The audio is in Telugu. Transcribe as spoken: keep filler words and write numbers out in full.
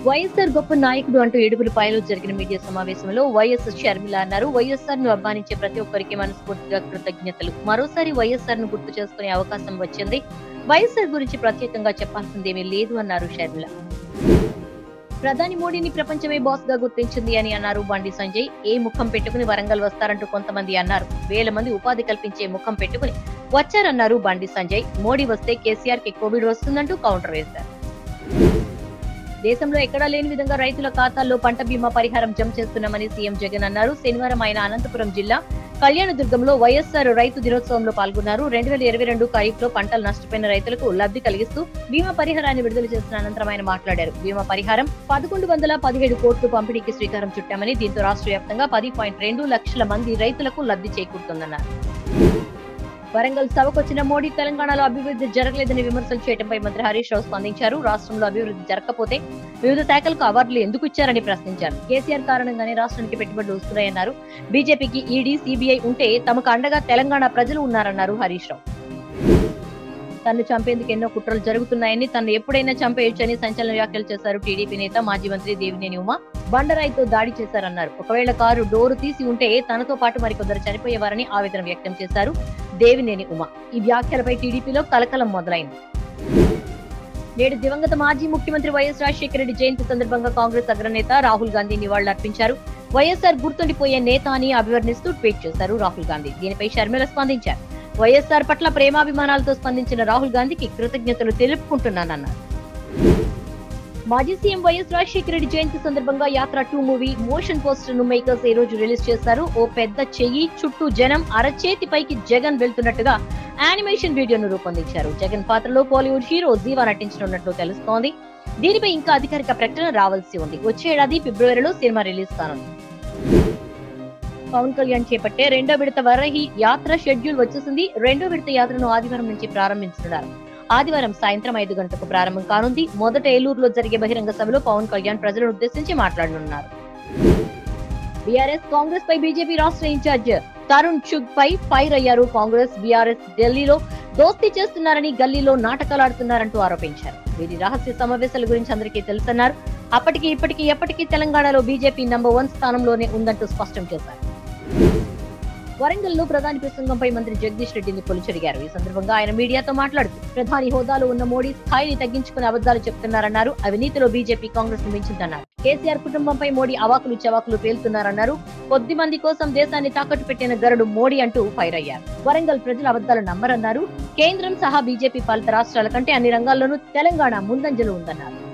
వైఎస్ఆర్ గొప్ప నాయకుడు అంటూ ఏడుగులపాయలో జరిగిన మీడియా సమావేశంలో వైఎస్ షర్మిల అన్నారు. వైఎస్ఆర్ ను అభిమానించే ప్రతి ఒక్కరికి మనస్ఫూర్తిగా కృతజ్ఞతలు. మరోసారి వైఎస్ఆర్ ను గుర్తు చేసుకునే అవకాశం వచ్చింది. వైఎస్ఆర్ గురించి ప్రత్యేకంగా చెప్పాల్సిందేమీ లేదు అన్నారు షర్మిల. ప్రధాని మోడీని ప్రపంచమే బాస్ గా గుర్తించింది అని అన్నారు బండి సంజయ్. ఏ ముఖం పెట్టుకుని వరంగల్ వస్తారంటూ కొంతమంది అన్నారు. వేల మంది ఉపాధి కల్పించే ముఖం పెట్టుకుని వచ్చారన్నారు బండి సంజయ్. మోడీ వస్తే కేసీఆర్ కి కోవిడ్ వస్తుందంటూ కౌంటర్ వేశారు. దేశంలో ఎక్కడా లేని విధంగా రైతుల ఖాతాల్లో పంట బీమా పరిహారం జమ చేస్తున్నామని సీఎం జగన్ అన్నారు. శనివారం ఆయన అనంతపురం జిల్లా కళ్యాణదుర్గంలో వైఎస్ఆర్ రైతు దినోత్సవంలో పాల్గొన్నారు. రెండు వేల ఇరవై రెండు ఖరీఫ్ లో పంటలు నష్టపోయిన రైతులకు లబ్ధి కలిగిస్తూ బీమా పరిహారాన్ని విడుదల చేసిన అనంతరం ఆయన మాట్లాడారు. బీమా పరిహారం పదకొండు వందల పదిహేడు కోట్లు పంపిణీకి శ్రీకారం చుట్టామని, దీంతో రాష్ట్ర వ్యాప్తంగా పది పాయింట్ రెండు లక్షల మంది రైతులకు లబ్ధి చేకూరుతుందన్నారు. వరంగల్ సభకొచ్చిన మోడీ తెలంగాణలో అభివృద్ధి జరగలేదని విమర్శలు చేయడంపై మంత్రి హరీష్ రావు స్పందించారు. రాష్ట్రంలో అభివృద్ధి జరగకపోతే వివిధ శాఖలకు అవార్డులు ఎందుకు ఇచ్చారని ప్రశ్నించారు. కేసీఆర్ కారణంగానే రాష్ట్రానికి పెట్టుబడులు వస్తున్నాయన్నారు. బీజేపీకి ఈడీ, సీబీఐ ఉంటే తమకు అండగా తెలంగాణ ప్రజలు ఉన్నారన్నారు హరీష్ రావు. తనను చంపేందుకు ఎన్నో కుట్రలు జరుగుతున్నాయని, తనను ఎప్పుడైనా చంపేయొచ్చని సంచలన వ్యాఖ్యలు చేశారు టీడీపీ నేత మాజీ మంత్రి దేవినేని ఉమ. బండరాయితో దాడి చేశారన్నారు. ఒకవేళ కారు డోరు తీసి ఉంటే తనతో పాటు మరికొందరు చనిపోయేవారని ఆవేదన వ్యక్తం చేశారు దేవినేని ఉమ. ఈ వ్యాఖ్యలపై టీడీపీలో కలకలం మొదలైంది. నేడు దివంగత మాజీ ముఖ్యమంత్రి వైఎస్ రాజశేఖర రెడ్డి జయంతి సందర్భంగా కాంగ్రెస్ అగ్రనేత రాహుల్ గాంధీ నివాళులర్పించారు. వైఎస్ఆర్ గుర్తుండిపోయే నేత అని అభివర్ణిస్తూ ట్వీట్ చేశారు రాహుల్ గాంధీ. దీనిపై షర్మిల స్పందించారు. వైఎస్ఆర్ పట్ల ప్రేమాభిమానాలతో స్పందించిన రాహుల్ గాంధీకి కృతజ్ఞతలు తెలుపుకుంటున్నానన్నారు. మాజీ సీఎం వైఎస్ రాజశేఖర రెడ్డి జయంతి సందర్భంగా Yatra two movie motion poster ను మేకర్స్ ఈ రోజు రిలీజ్ చేశారు. ఓ పెద్ద చెయ్యి చుట్టూ జనం, అరచేతి పైకి జగన్ వెళ్తున్నట్టుగా యానిమేషన్ వీడియోను రూపొందించారు. జగన్ పాత్రలో బాలీవుడ్ హీరో జీవా నటించనున్నట్లు తెలుస్తోంది. దీనిపై ఇంకా అధికారిక ప్రకటన రావాల్సి ఉంది. వచ్చే ఏడాది ఫిబ్రవరిలో సినిమా రిలీజ్ కానుంది. పవన్ కళ్యాణ్ చేపట్టే రెండో విడత వరహి యాత్ర షెడ్యూల్ వచ్చేసింది. రెండో విడత యాత్రను ఆదివారం నుంచి ప్రారంభించనున్నారు. ఆదివారం సాయంత్రం ఐదు గంటలకు ప్రారంభం కానుంది. మొదట ఏలూరులో జరిగే బహిరంగ సభలో పవన్ కళ్యాణ్ ప్రజలను ఉద్దేశించి మాట్లాడనున్నారు. బీఆర్ఎస్ కాంగ్రెస్ పై బీజేపీ రాష్ట్ర ఇన్ఛార్జ్ తరుణ్ చుగ్ పై ఫైర్ అయ్యారు. కాంగ్రెస్ బీఆర్ఎస్ ఢిల్లీలో దోస్తీ చేస్తున్నారని, గల్లీలో నాటకాలు ఆడుతున్నారంటూ ఆరోపించారు. వీరి రహస్య సమావేశాల గురించి అందరికీ తెలుసన్నారు. అప్పటికి ఇప్పటికీ ఎప్పటికీ తెలంగాణలో బీజేపీ నంబర్ వన్ స్థానంలోనే ఉందంటూ స్పష్టం చేశారు. వరంగల్ లో ప్రధాని ప్రసంగంపై మంత్రి జగదీష్ రెడ్డిని పొలిచెరిగారు. ఈ సందర్భంగా ఆయన మీడియాతో మాట్లాడుతూ ప్రధాని హోదాలో ఉన్న మోడీ స్థాయిని తగ్గించుకుని అబద్దాలు చెప్తున్నారన్నారు. అవినీతిలో బీజేపీ కాంగ్రెస్ ను మించిందన్నారు. కేసీఆర్ కుటుంబంపై మోడీ అవాకులు చవాకులు పేలుతున్నారన్నారు. కొద్ది మంది కోసం దేశాన్ని తాకట్టు పెట్టిన గరుడు మోడీ అంటూ ఫైర్ అయ్యారు. వరంగల్ ప్రజలు అబద్దాలు నమ్మరన్నారు. కేంద్రం సహా బీజేపీ పాలిత రాష్ట్రాల కంటే అన్ని రంగాల్లోనూ తెలంగాణ ముందంజలో ఉందన్నారు.